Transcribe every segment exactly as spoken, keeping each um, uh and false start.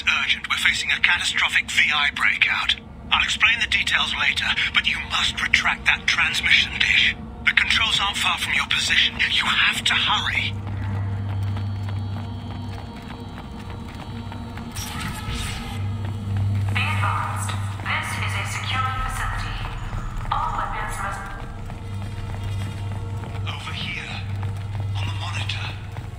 urgent. We're facing a catastrophic V I breakout. I'll explain the details later, but you must retract that transmission dish. The controls aren't far from your position. You have to hurry. Be advised, this is a secure facility. All weapons must... Over here, on the monitor.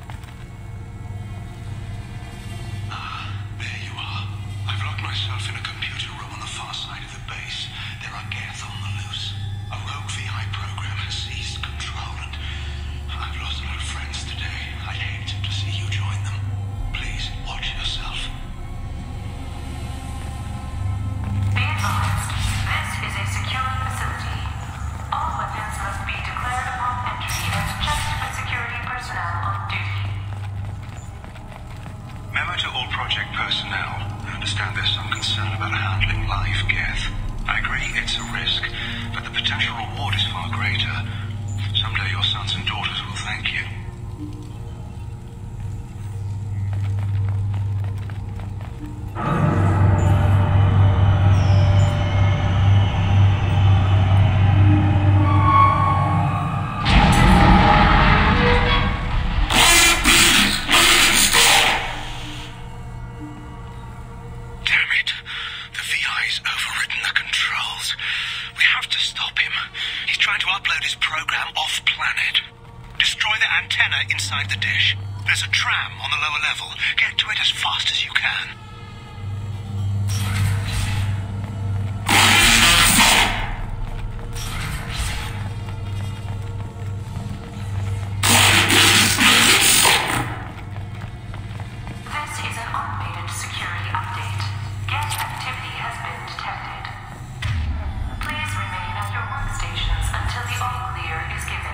Ah, there you are. I've locked myself in a computer room on the far side of the base. There are Geth on the loose. A rogue V I program has seized control, and I've lost a lot of friends today. I'd hate to see you join them. Please, watch yourself. Be advised, this is a secure facility. All weapons must be declared upon entry and checked with security personnel on duty. Memo to all project personnel. I understand there's some concern about handling live Geth. I agree it's a risk, but the potential reward is far greater. Someday your sons and daughters will thank you. Damn it. The V I's overridden the controls. We have to stop him. He's trying to upload his program off-planet. Destroy the antenna inside the dish. There's a tram on the lower level. Get to it as fast as you can. This is an automated security update. Geth activity has been detected. Please remain at your workstations until the all-clear is given.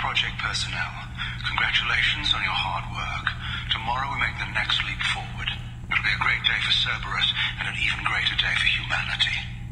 project personnel. Congratulations on your hard work. Tomorrow we make the next leap forward. It'll be a great day for Cerberus and an even greater day for humanity.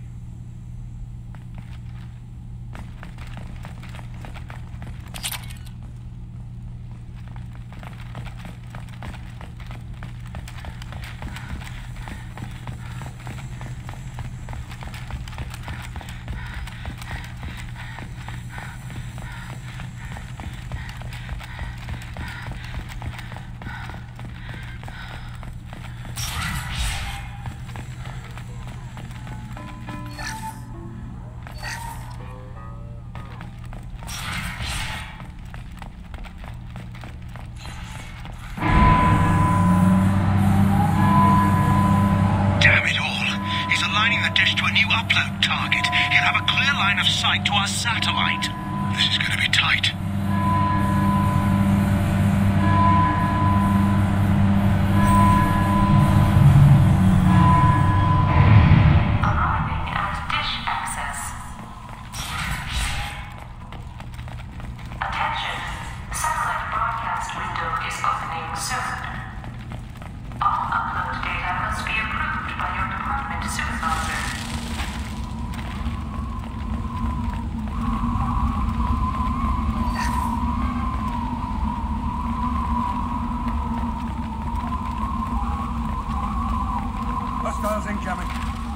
To our satellite. This is going to be tight. Arriving at dish access. Attention. Satellite broadcast window is opening soon. All upload data must be approved by your department supervisor. Hostiles incoming.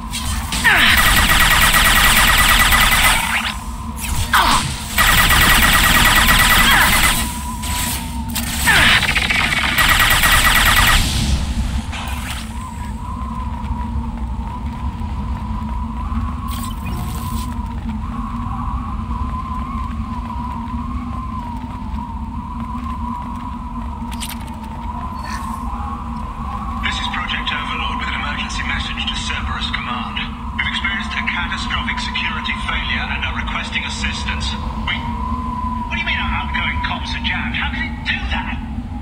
This is Project Overlord with an emergency message to Cerberus Command. We've experienced a catastrophic security failure and are requesting assistance. We... What do you mean our outgoing comms are jammed? How can it do that?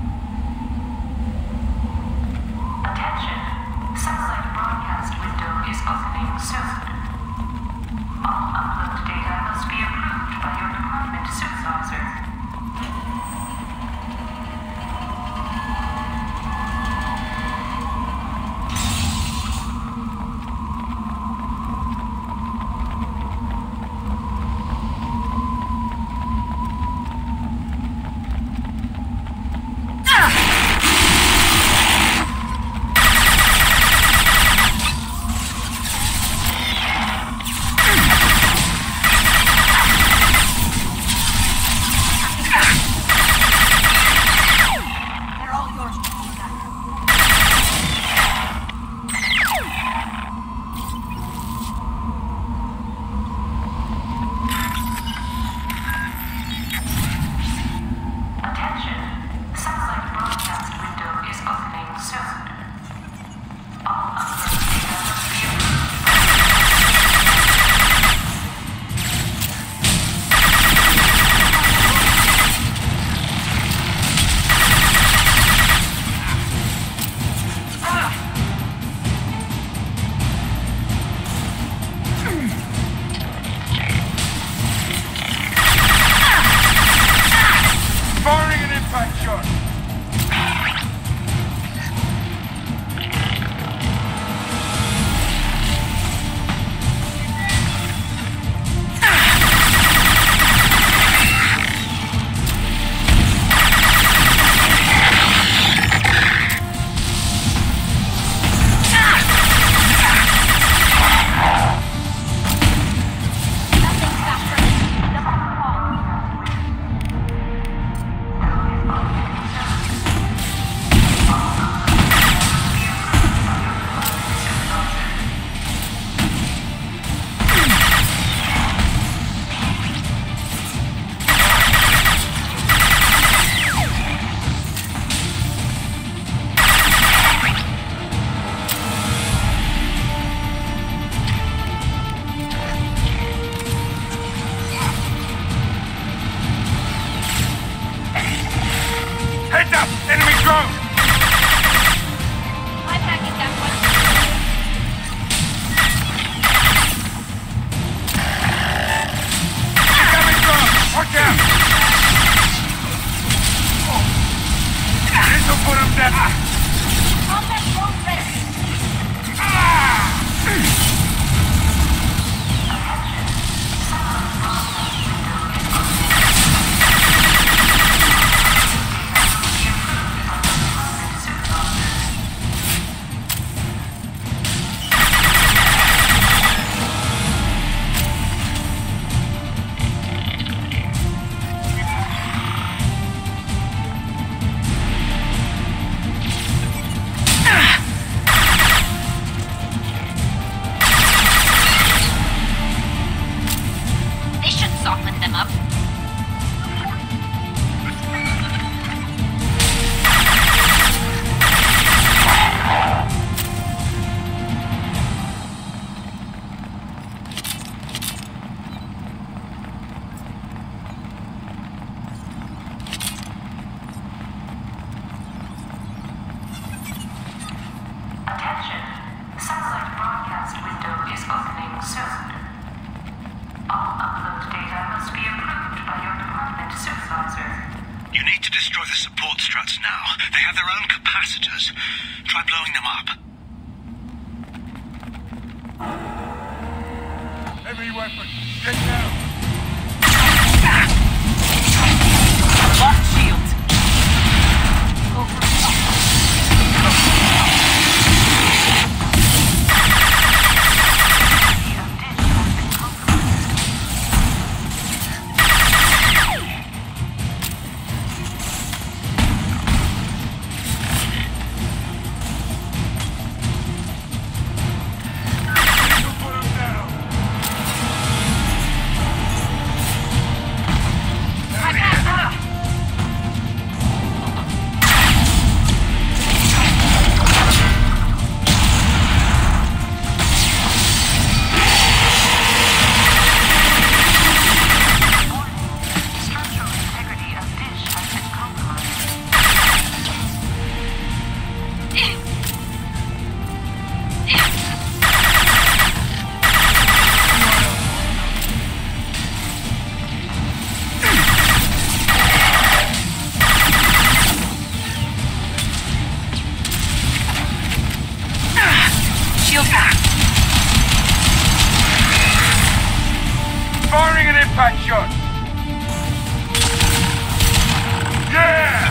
Attention. Satellite broadcast window is opening soon. All upload data must be approved by your department supervisor. struts now. They have their own capacitors. Try blowing them up. Heavy weapon. Get down. Lost shields. Over. Firing an impact shot! Yeah!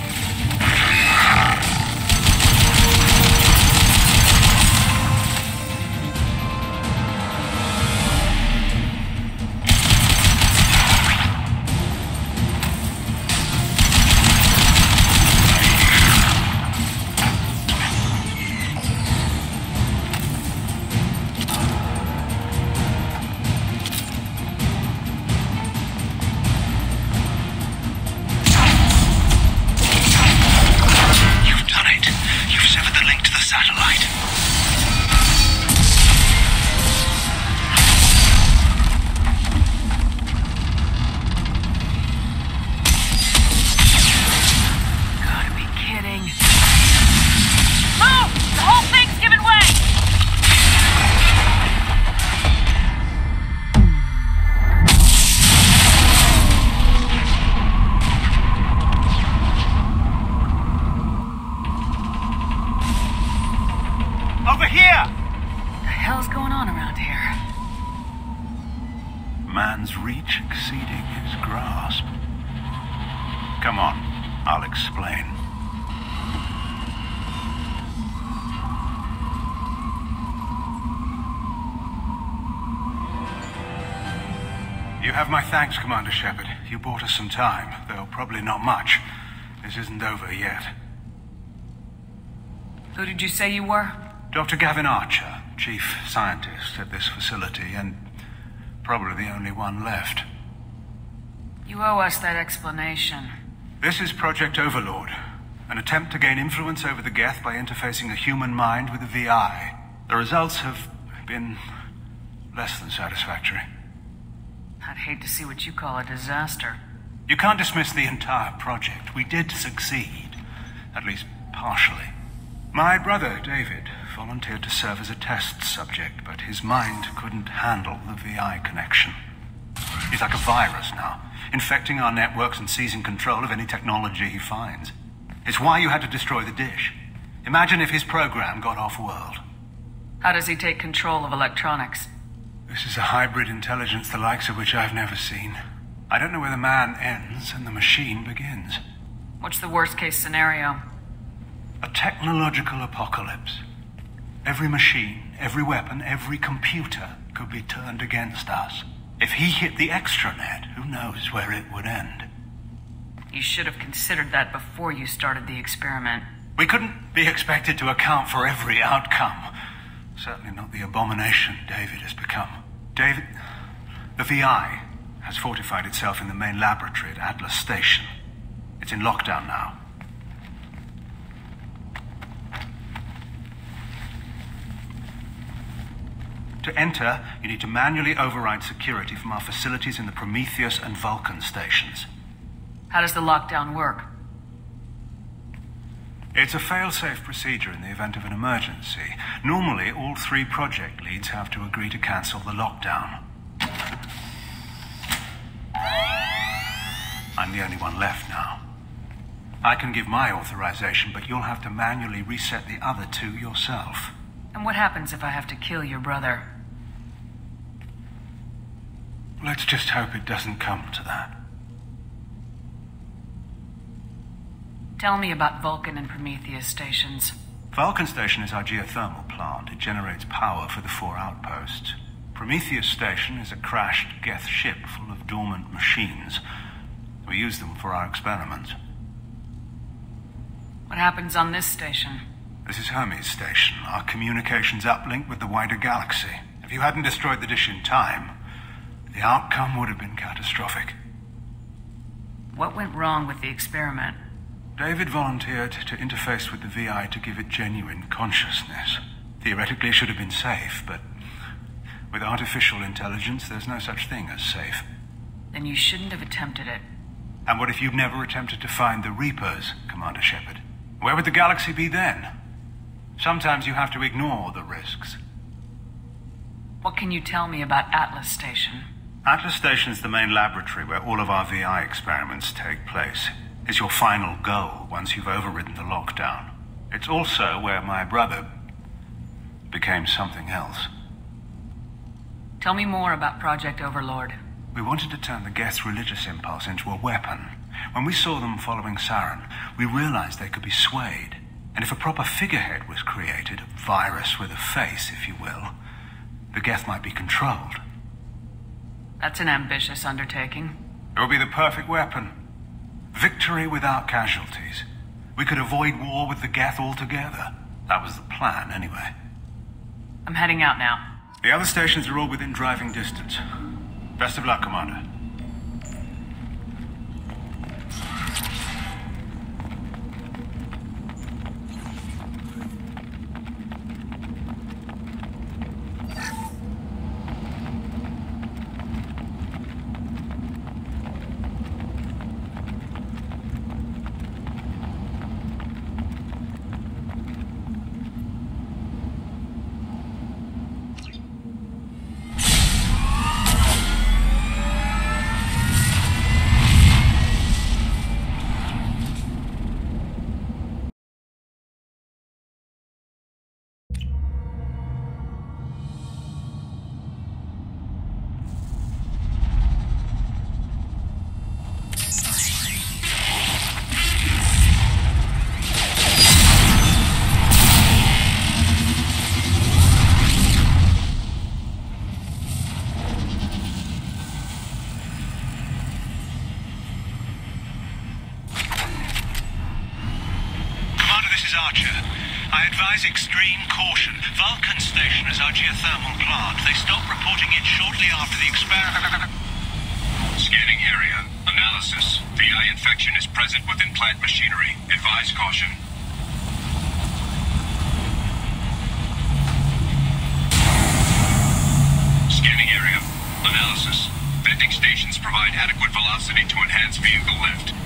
Over here! The hell's going on around here? Man's reach exceeding his grasp. Come on, I'll explain. You have my thanks, Commander Shepard. You bought us some time, though probably not much. This isn't over yet. Who did you say you were? Doctor Gavin Archer, chief scientist at this facility, and probably the only one left. You owe us that explanation. This is Project Overlord, an attempt to gain influence over the Geth by interfacing a human mind with a V I. The results have been less than satisfactory. I'd hate to see what you call a disaster. You can't dismiss the entire project. We did succeed, at least partially. My brother, David, volunteered to serve as a test subject, but his mind couldn't handle the V I connection. He's like a virus now, infecting our networks and seizing control of any technology he finds. It's why you had to destroy the dish. Imagine if his program got off-world. How does he take control of electronics? This is a hybrid intelligence the likes of which I've never seen. I don't know where the man ends and the machine begins. What's the worst-case scenario? A technological apocalypse. Every machine, every weapon, every computer could be turned against us. If he hit the extranet, who knows where it would end? You should have considered that before you started the experiment. We couldn't be expected to account for every outcome. Certainly not the abomination David has become. David... The V I has fortified itself in the main laboratory at Atlas Station. It's in lockdown now. To enter, you need to manually override security from our facilities in the Prometheus and Vulcan stations. How does the lockdown work? It's a fail-safe procedure in the event of an emergency. Normally, all three project leads have to agree to cancel the lockdown. I'm the only one left now. I can give my authorization, but you'll have to manually reset the other two yourself. And what happens if I have to kill your brother? Let's just hope it doesn't come to that. Tell me about Vulcan and Prometheus stations. Vulcan Station is our geothermal plant. It generates power for the four outposts. Prometheus Station is a crashed Geth ship full of dormant machines. We use them for our experiments. What happens on this station? This is Hermes Station, our communications uplink with the wider galaxy. If you hadn't destroyed the dish in time, the outcome would have been catastrophic. What went wrong with the experiment? David volunteered to interface with the V I to give it genuine consciousness. Theoretically, it should have been safe, but with artificial intelligence, there's no such thing as safe. Then you shouldn't have attempted it. And what if you'd never attempted to find the Reapers, Commander Shepard? Where would the galaxy be then? Sometimes you have to ignore the risks. What can you tell me about Atlas Station? Atlas Station is the main laboratory where all of our V I experiments take place. It's your final goal once you've overridden the lockdown. It's also where my brother became something else. Tell me more about Project Overlord. We wanted to turn the Geth's religious impulse into a weapon. When we saw them following Saren, we realized they could be swayed. And if a proper figurehead was created, a virus with a face, if you will, the Geth might be controlled. That's an ambitious undertaking. It would be the perfect weapon. Victory without casualties. We could avoid war with the Geth altogether. That was the plan, anyway. I'm heading out now. The other stations are all within driving distance. Best of luck, Commander. Extreme caution. Vulcan Station is our geothermal plant. They stopped reporting it shortly after the experiment. Scanning area. Analysis. V I infection is present within plant machinery. Advise caution. Scanning area. Analysis. Venting stations provide adequate velocity to enhance vehicle lift.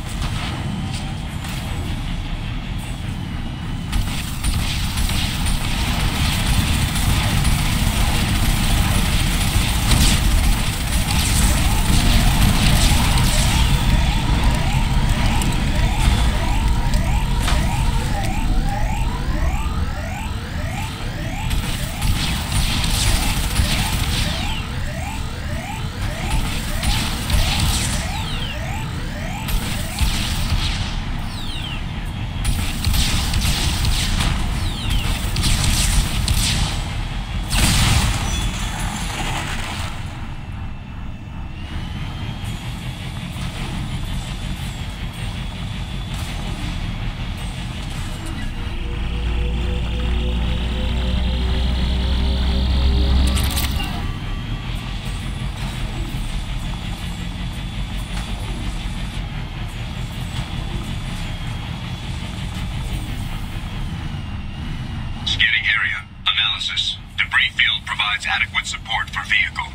Debris field provides adequate support for vehicle.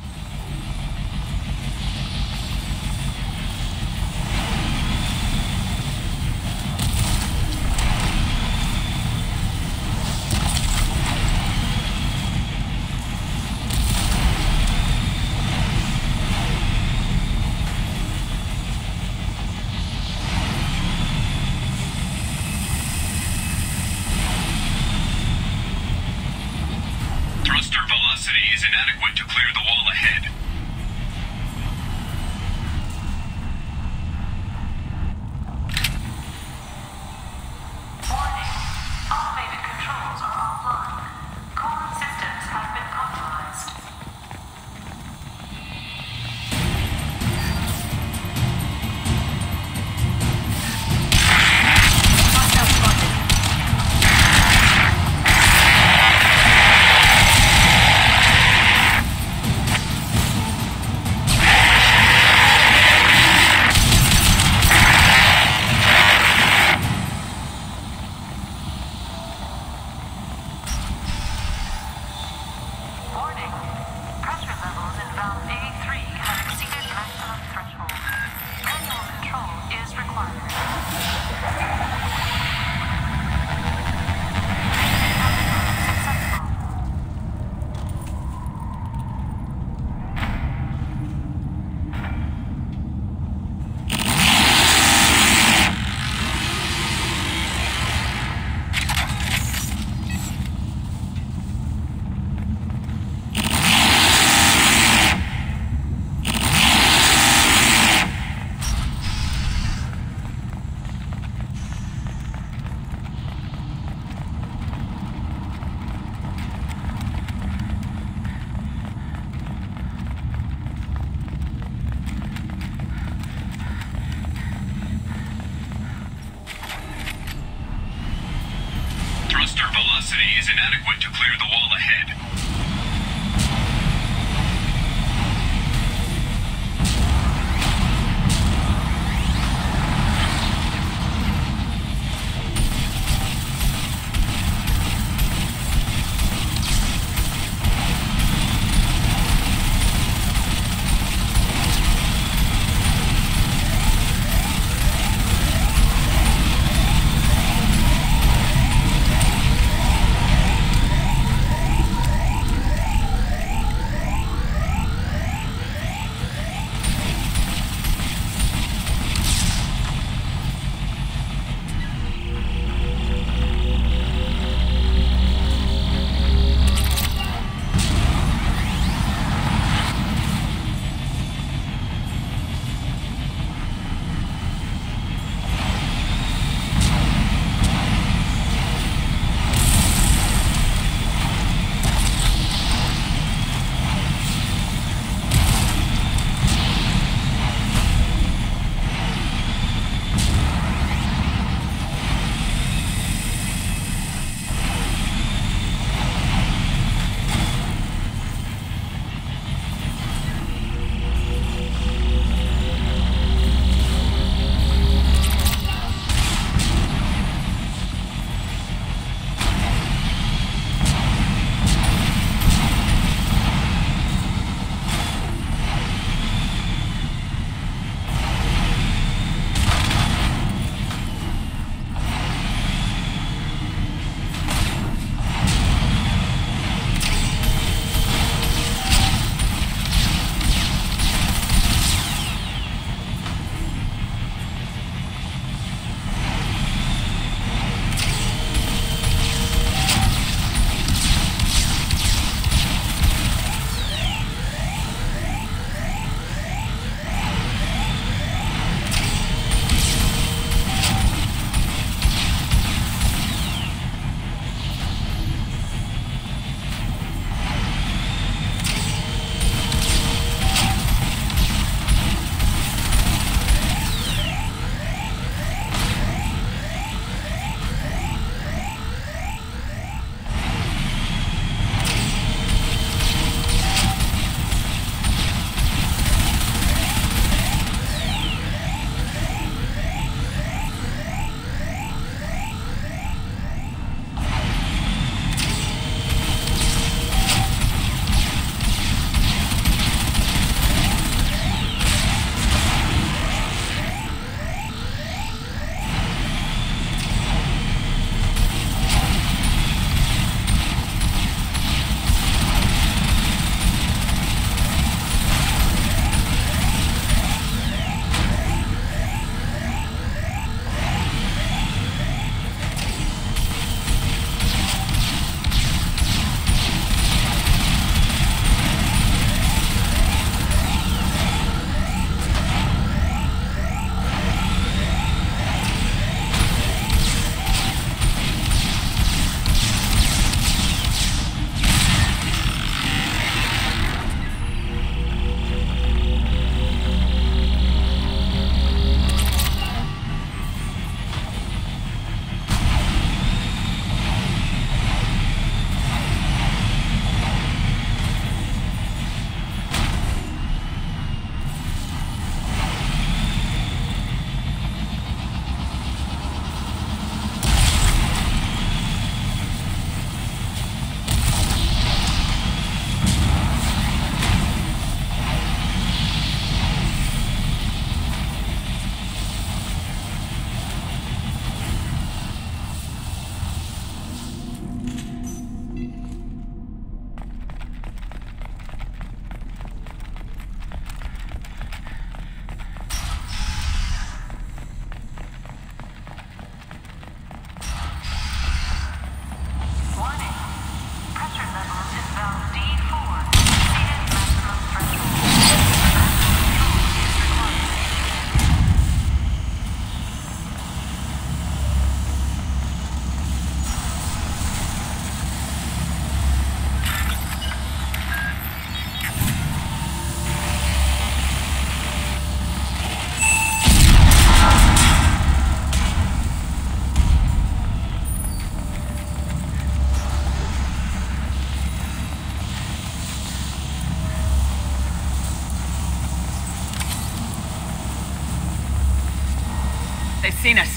inadequate to clear the wall ahead. They've seen us.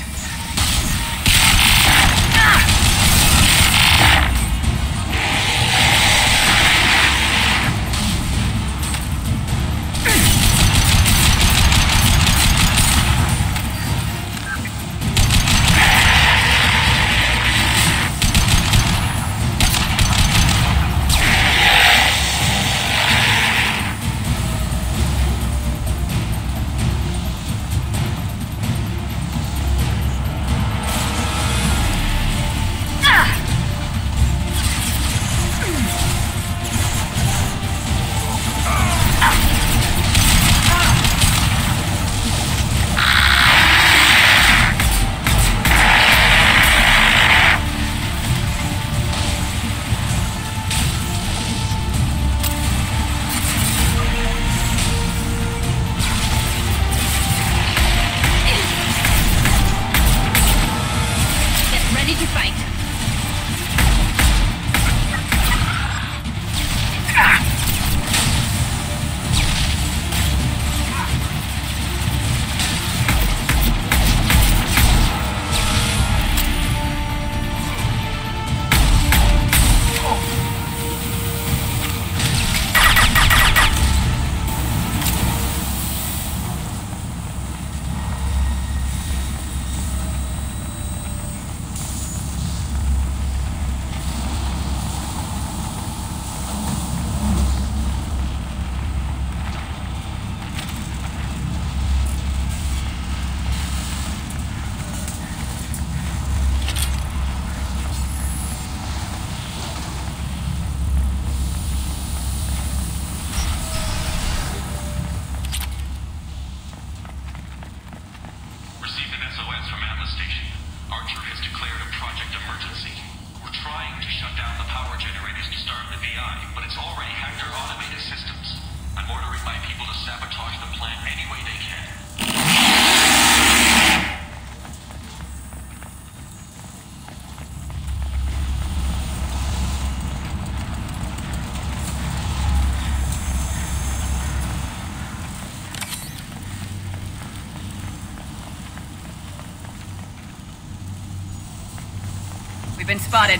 We've been spotted.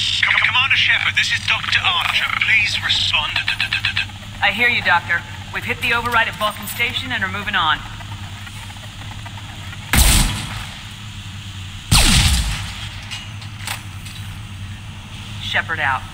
Com- Commander Shepard, this is Doctor Archer. Please respond. I hear you, Doctor. We've hit the override at Vulcan Station and are moving on. Shepard out.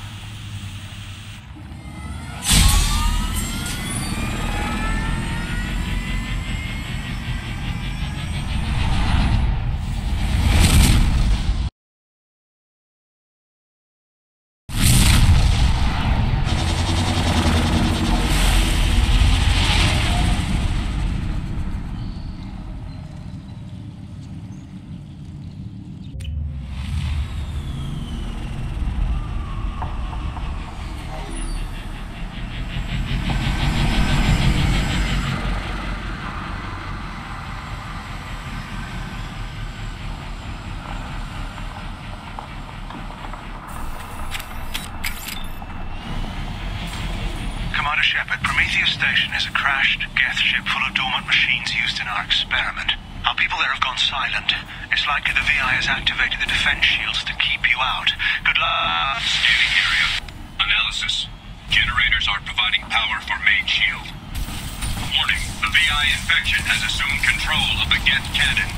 Commander Shepard, Prometheus Station is a crashed Geth ship full of dormant machines used in our experiment. Our people there have gone silent. It's likely the V I has activated the defense shields to keep you out. Good luck. Scanning area. Analysis. Generators are providing power for main shield. Warning, the V I infection has assumed control of the Geth cannon.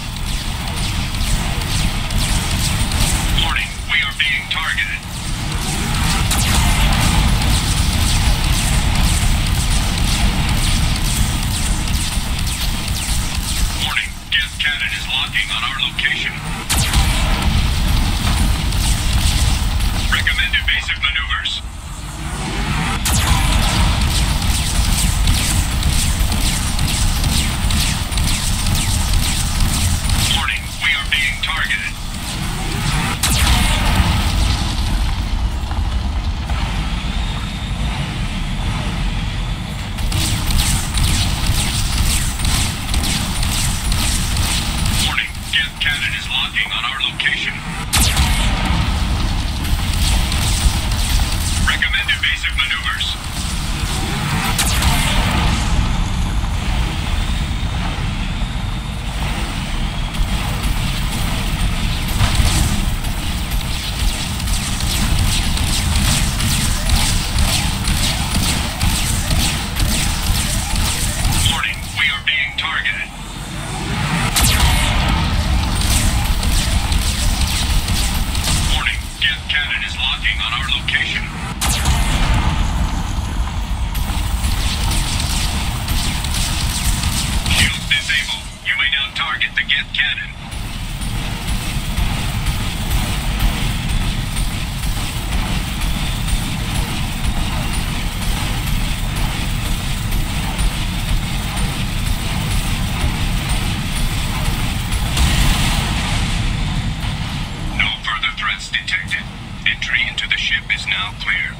Warning, we are being targeted. Cannon is locking on our location. Recommend evasive maneuvers. Warning, we are being targeted. Cannon is locking on our location. Recommend evasive maneuvers. Warning, we are being targeted. Cannon is locking on our location. Shields disabled. You may now target the Geth cannon. No further threats detected. Entry into the ship is now clear.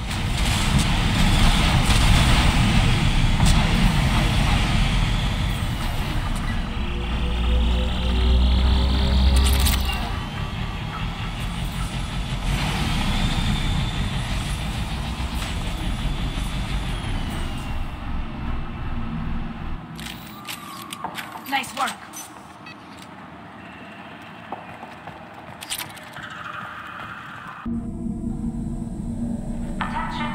Nice work. Attention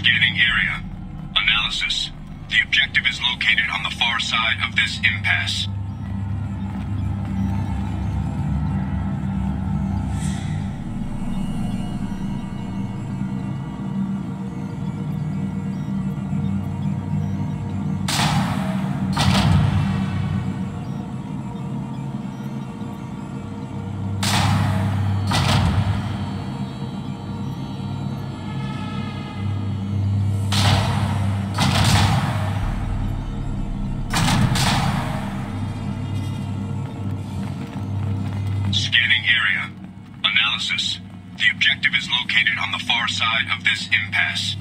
Scanning area. Analysis. The objective is located on the far side of this impasse. The objective is located on the far side of this impasse.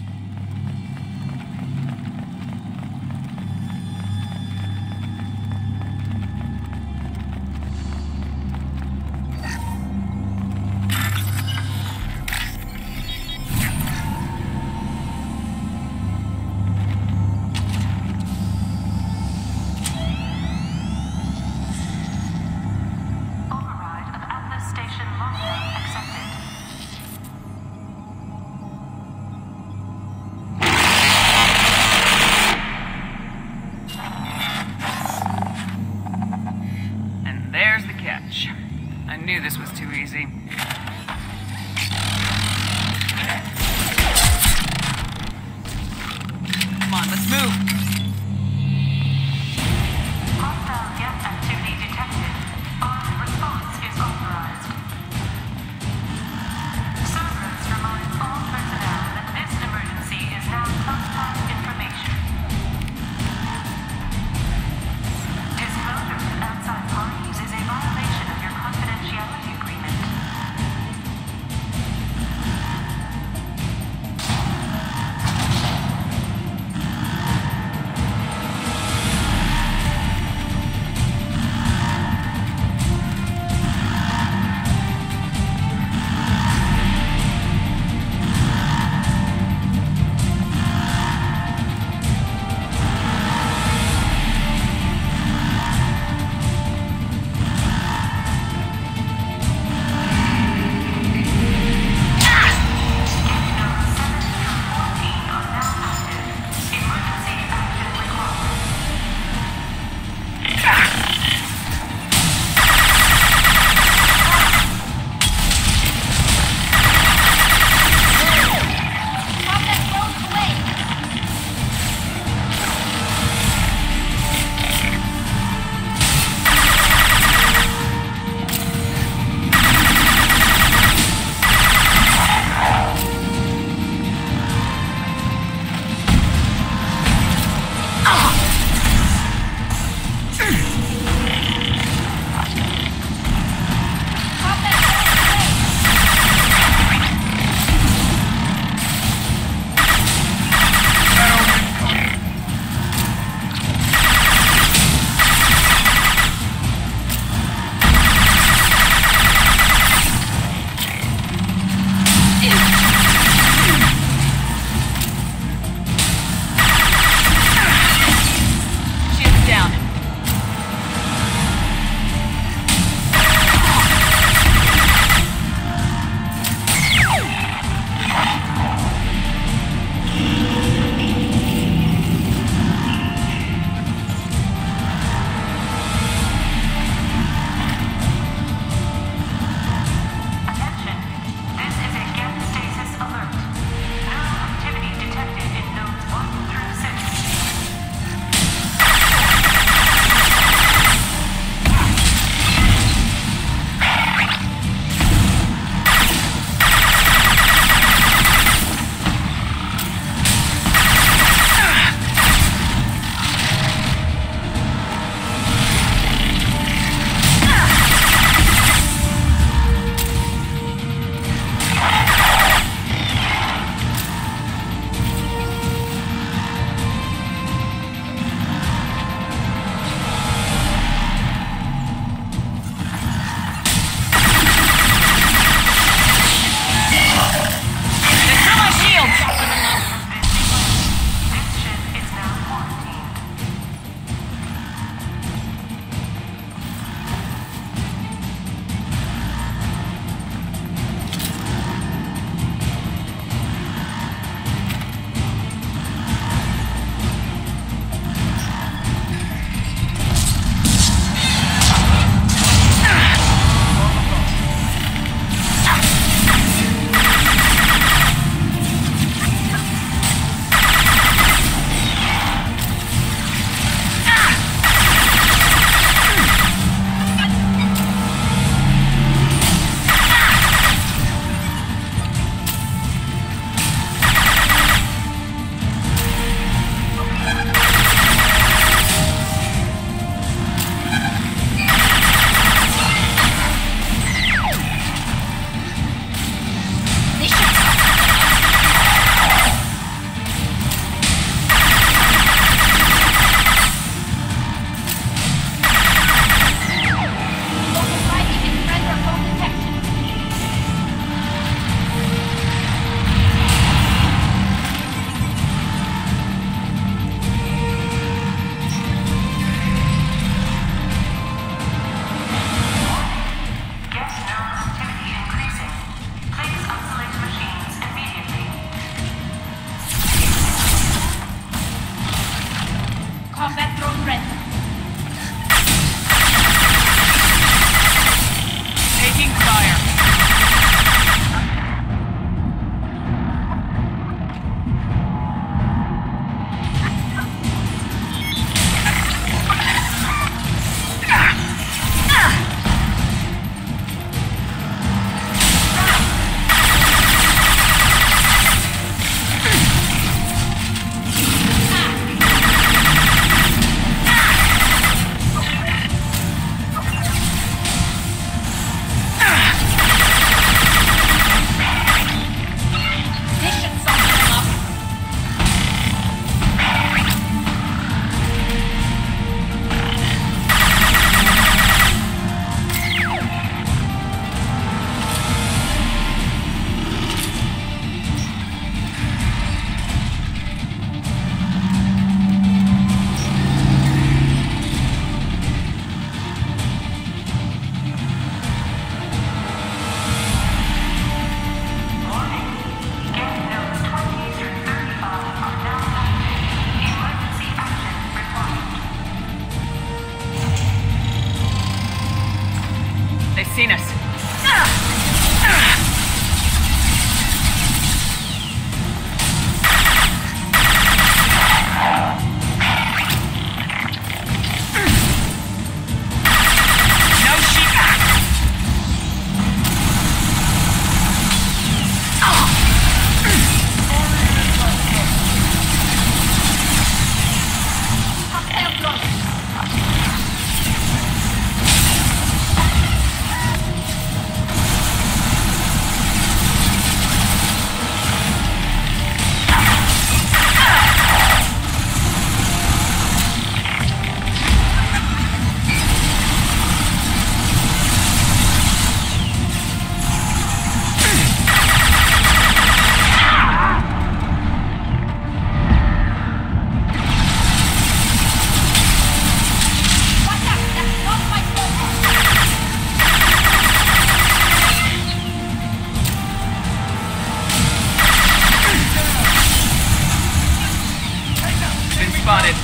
spotted.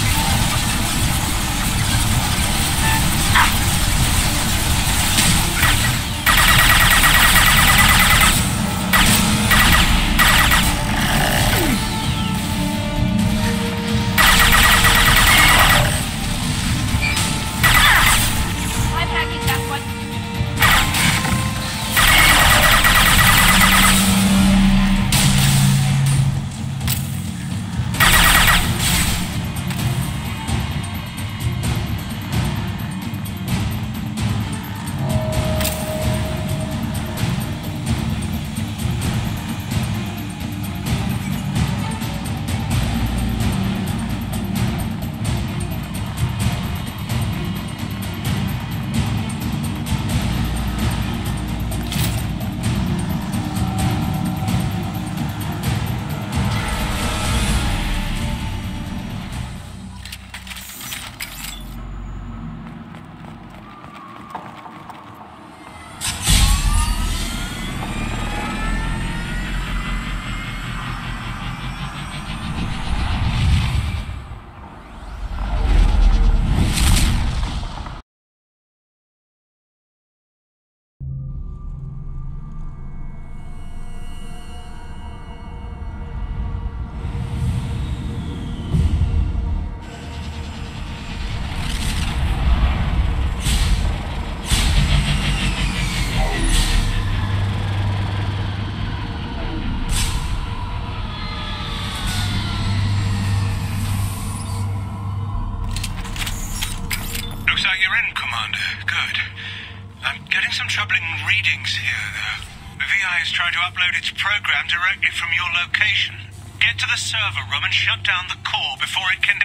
Readings here, though. The V I is trying to upload its program directly from your location. Get to the server room and shut down the core before it can...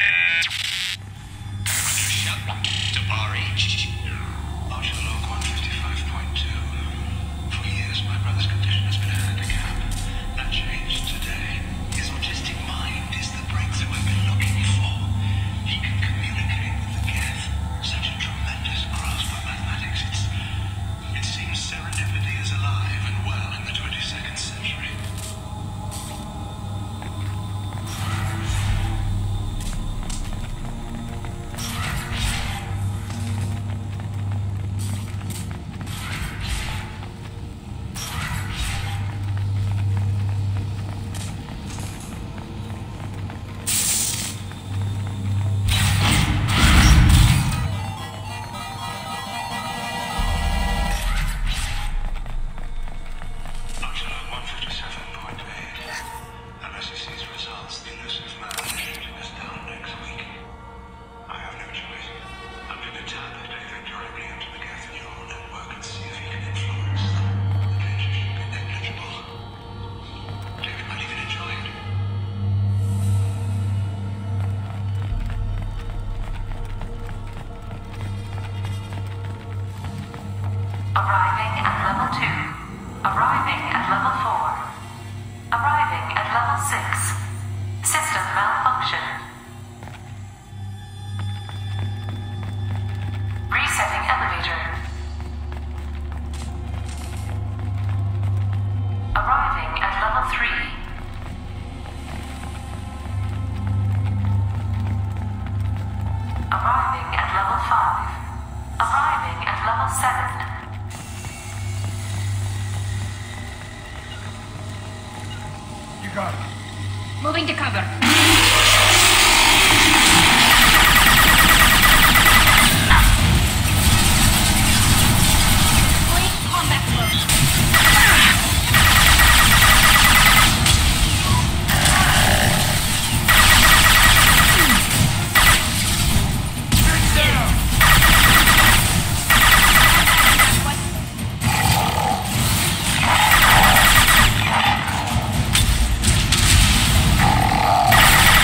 Shut to R H. Archer log one fifty-five point two. For years, my brother's condition has been a handicap. That changed today. His autistic mind is the breakthrough I've been looking for. He can communicate with the Geth. Such a tremendous grasp of mathematics. It's... It seems serendipity is alive and well in the twenty-second century. Arriving at level two. Arriving at level four. Arriving at level six. System malfunction. Resetting elevator. Arriving at level three. Arriving at level five. Arriving at level seven. Got it. Moving to cover. Deploying combat mode. What?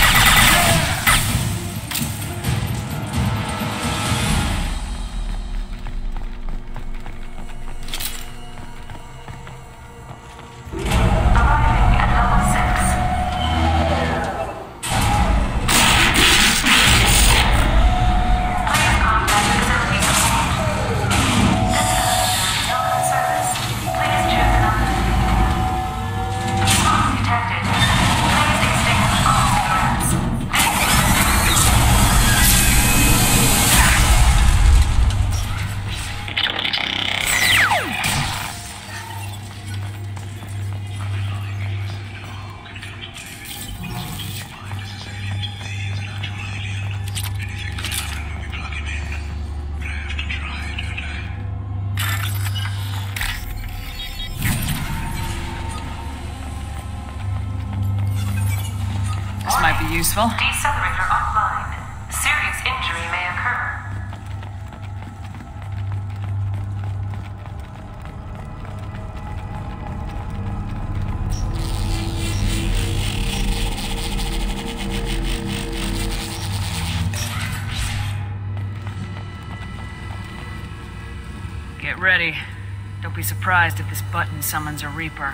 useful. Decelerator offline. Serious injury may occur. Get ready. Don't be surprised if this button summons a Reaper.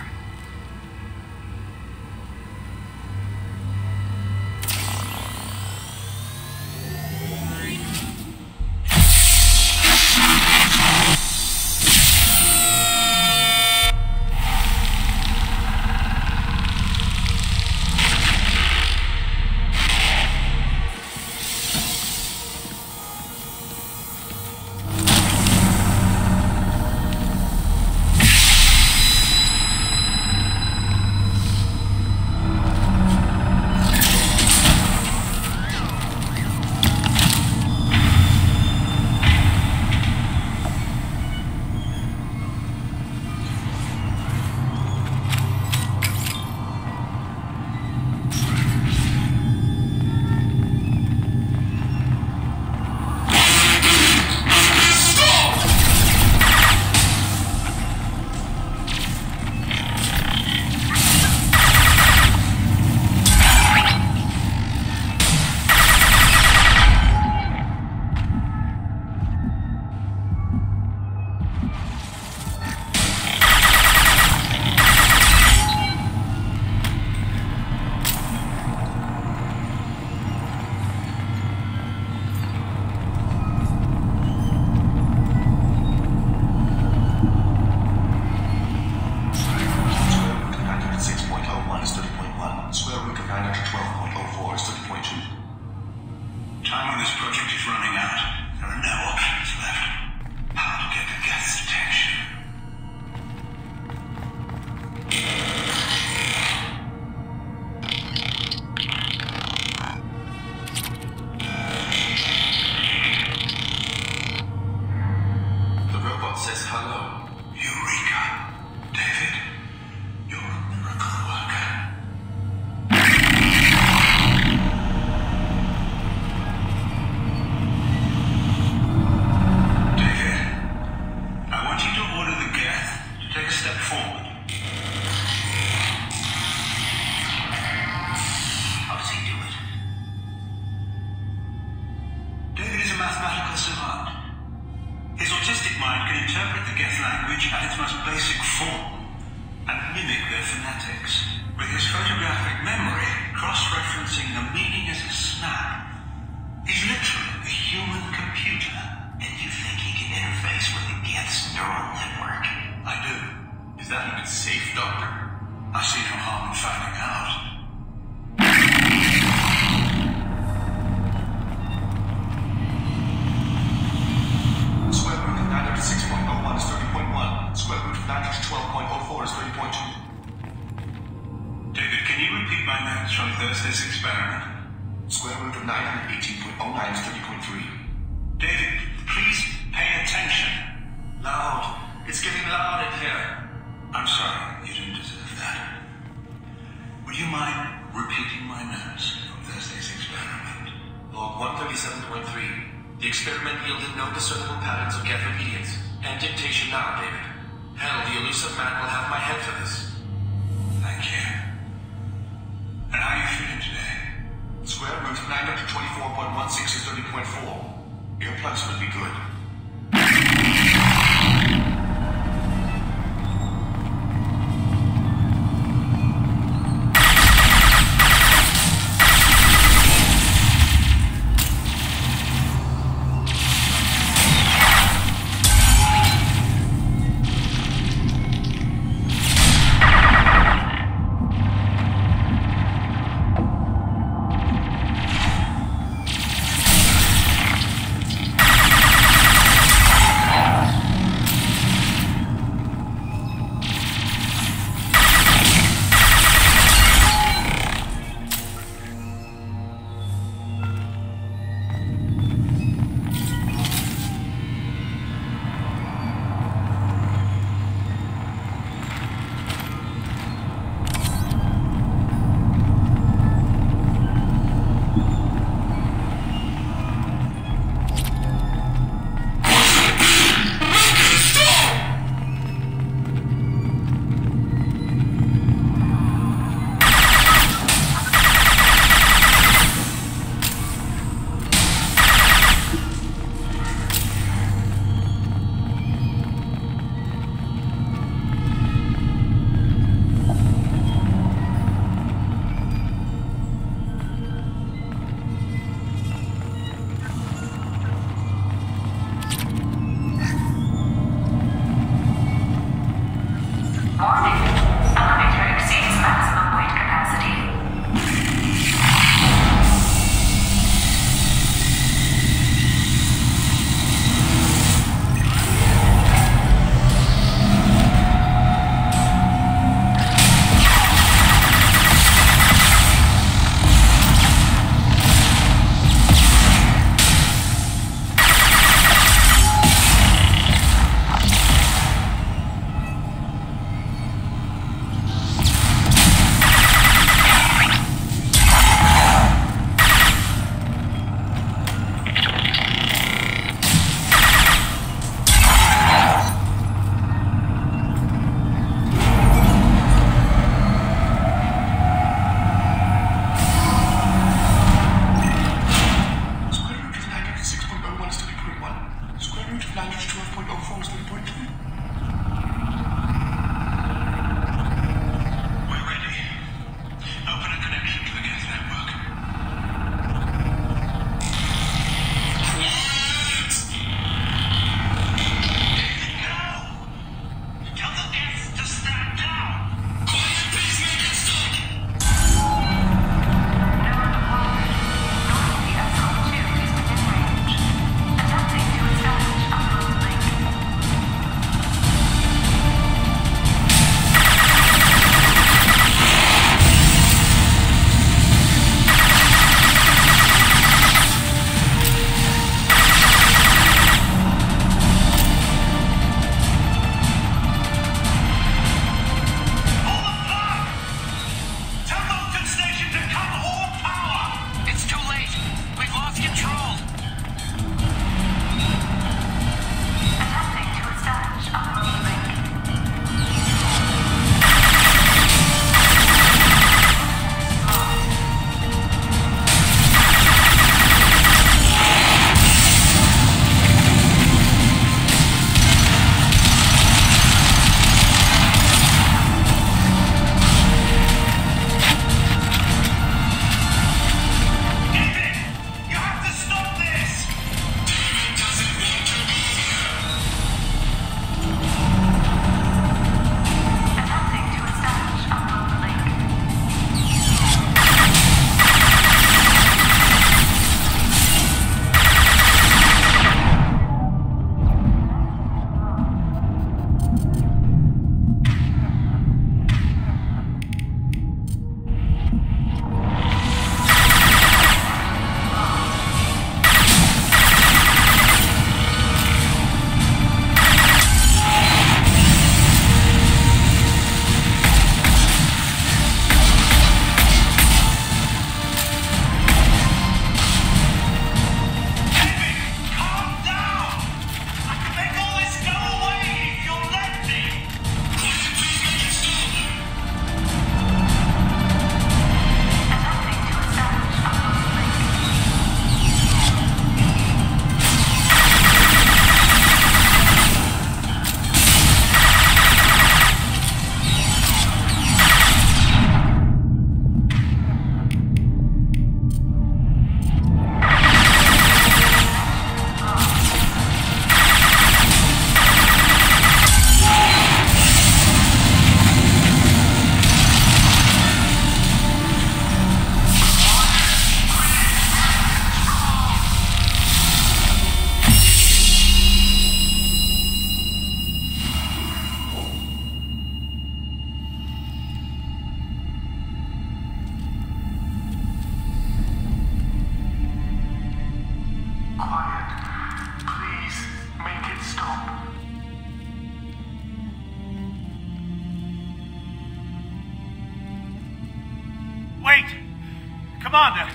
Commander!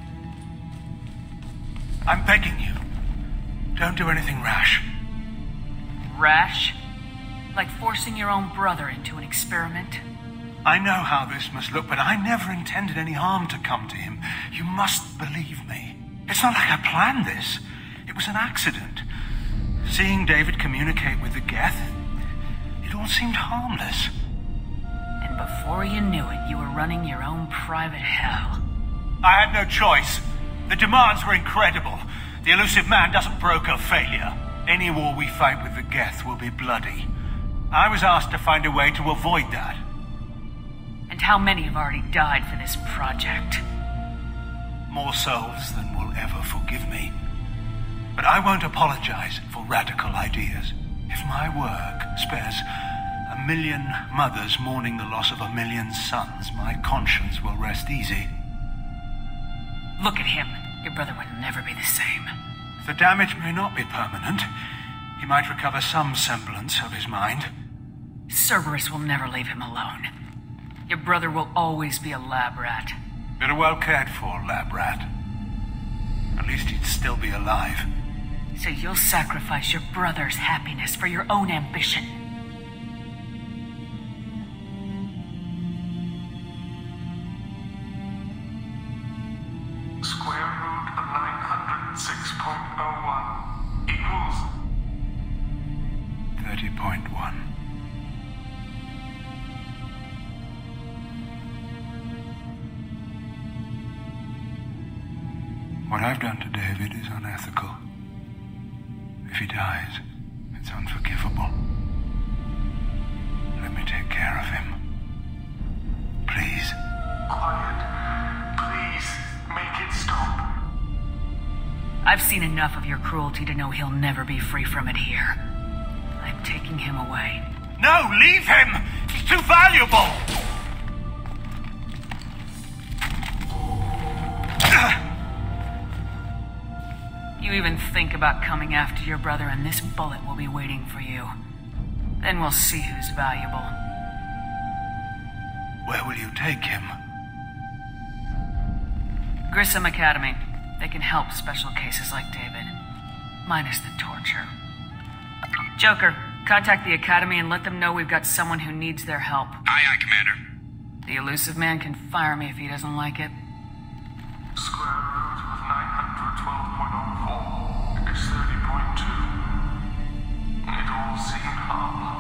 I'm begging you. Don't do anything rash. Rash? Like forcing your own brother into an experiment? I know how this must look, but I never intended any harm to come to him. You must believe me. It's not like I planned this. It was an accident. Seeing David communicate with the Geth, it all seemed harmless. And before you knew it, you were running your own private hell. I had no choice. The demands were incredible. The elusive man doesn't broker failure. Any war we fight with the Geth will be bloody. I was asked to find a way to avoid that. And how many have already died for this project? More souls than will ever forgive me. But I won't apologize for radical ideas. If my work spares a million mothers mourning the loss of a million sons, my conscience will rest easy. Look at him. Your brother would never be the same. The damage may not be permanent. He might recover some semblance of his mind. Cerberus will never leave him alone. Your brother will always be a lab rat. But a well cared for lab rat. At least he'd still be alive. So you'll sacrifice your brother's happiness for your own ambition. Square root of nine hundred six point oh one equals thirty point one. What I've done to David is unethical. If he dies, it's unforgivable. Let me take care of him. Please. quiet. Please, make it stop. I've seen enough of your cruelty to know he'll never be free from it here. I'm taking him away. No, leave him! He's too valuable! You even think about coming after your brother and this bullet will be waiting for you. Then we'll see who's valuable. Where will you take him? Grissom Academy. They can help special cases like David. Minus the torture. Joker, contact the Academy and let them know we've got someone who needs their help. Aye, aye, Commander. The elusive man can fire me if he doesn't like it. Square root of nine hundred twelve point oh four is thirty point two. It all seemed harmless.